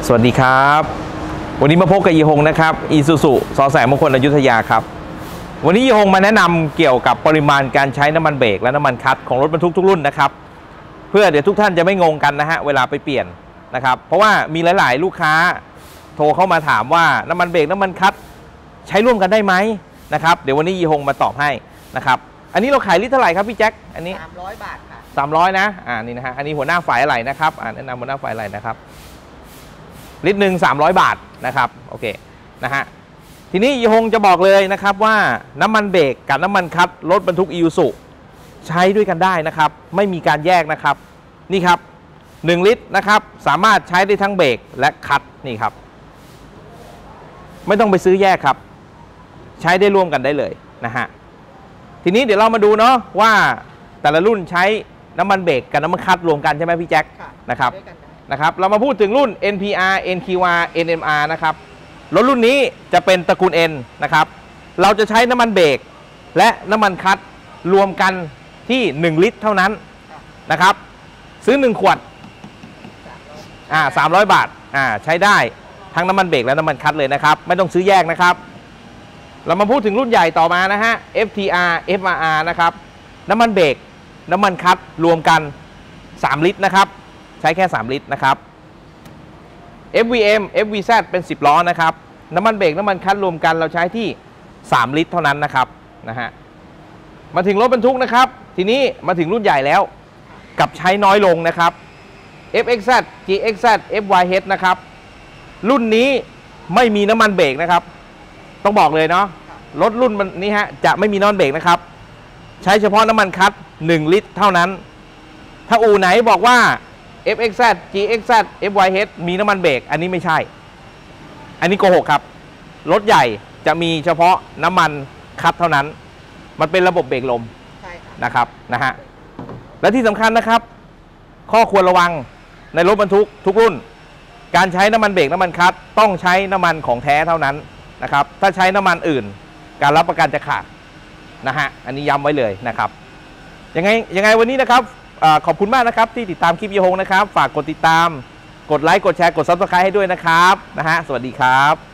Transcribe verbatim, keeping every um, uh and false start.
สวัสดีครับวันนี้มาพบกับยีฮงนะครับอีซูซุสอแสงมงคลอยุธยาครับวันนี้ยีฮงมาแนะนำเกี่ยวกับปริมาณการใช้น้ำมันเบรกและน้ำมันคัตของรถบรรทุกทุกรุ่นนะครับเพื่อเดี๋ยวทุกท่านจะไม่งงกันนะฮะเวลาไปเปลี่ยนนะครับเพราะว่ามีหลายๆลูกค้าโทรเข้ามาถามว่าน้ำมันเบรกน้ำมันคัตใช้ร่วมกันได้ไหมนะครับเดี๋ยววันนี้ยีฮงมาตอบให้นะครับอันนี้เราขายลิตรเท่าไหร่ครับพี่แจ็คอันนี้สามร้อยบาทค่ะสามร้อยนะอ่านี่นะฮะอันนี้หัวหน้าฝ่ายอะไรนะครับอ่าแนะนำหัวหน้าฝ่ายอะไรนะครับลิตรหนึ่งสามร้อยบาทนะครับโอเคนะฮะทีนี้ยีฮงจะบอกเลยนะครับว่าน้ำมันเบรกกับน้ำมันคัตรถบรรทุกอีซูซุใช้ด้วยกันได้นะครับไม่มีการแยกนะครับนี่ครับหนึ่งลิตรนะครับสามารถใช้ได้ทั้งเบรกและคัตนี่ครับไม่ต้องไปซื้อแยกครับใช้ได้ร่วมกันได้เลยนะฮะทีนี้เดี๋ยวเรามาดูเนาะว่าแต่ละรุ่นใช้น้ำมันเบรกกับน้ำมันคัตรวมกันใช่ไหมพี่แจ็คนะครับนะครับเรามาพูดถึงรุ่น เอ็น พี อาร์ เอ็น คิว อาร์ เอ็น เอ็ม อาร์ นะครับรถรุ่นนี้จะเป็นตระกูล N นะครับเราจะใช้น้ำมันเบรกและน้ำมันคัตรวมกันที่หนึ่งลิตรเท่านั้นนะครับซื้อหนึ่งขวดอ่าสามร้อยบาทอ่าใช้ได้ทั้งน้ำมันเบรกและน้ำมันคัตเลยนะครับไม่ต้องซื้อแยกนะครับเรามาพูดถึงรุ่นใหญ่ต่อมานะฮะ เอฟ ที อาร์ เอฟ อาร์ อาร์ นะครับน้ำมันเบรกน้ำมันคัตรวมกันสามลิตรนะครับใช้แค่สามลิตรนะครับ เอฟ วี เอ็ม เอฟ วี แซด เป็นสิบล้อนะครับน้ำมันเบรกน้ำมันคัตรวมกันเราใช้ที่สามลิตรเท่านั้นนะครับนะฮะมาถึงรถบรรทุกนะครับทีนี้มาถึงรุ่นใหญ่แล้วกับใช้น้อยลงนะครับ เอฟ เอ็กซ์ แซด จี เอ็กซ์ แซด เอฟ วาย เอช นะครับรุ่นนี้ไม่มีน้ำมันเบรกนะครับต้องบอกเลยเนาะรถรุ่นนี้ฮะจะไม่มีน้ำมันเบรกนะครับใช้เฉพาะน้ำมันคัตหนึ่งลิตรเท่านั้นถ้าอู่ไหนบอกว่า เอฟ เอ็กซ์ แซด จี เอ็กซ์ แซด เอฟ วาย เอช มีน้ำมันเบรกอันนี้ไม่ใช่อันนี้โกหกครับรถใหญ่จะมีเฉพาะน้ำมันคัตเท่านั้นมันเป็นระบบเบรกลมนะครับนะฮะและที่สำคัญนะครับข้อควรระวังในรถบรรทุกทุกรุ่นการใช้น้ำมันเบรกน้ำมันคัตต้องใช้น้ำมันของแท้เท่านั้นนะครับถ้าใช้น้ำมันอื่นการรับประกันจะขาดนะฮะอันนี้ย้ำไว้เลยนะครับยังไงยังไงวันนี้นะครับขอบคุณมากนะครับที่ติดตามคลิปยีฮงนะครับฝากกดติดตามกดไลค์กดแชร์กดซับสไครบ์ให้ด้วยนะครับนะฮะสวัสดีครับ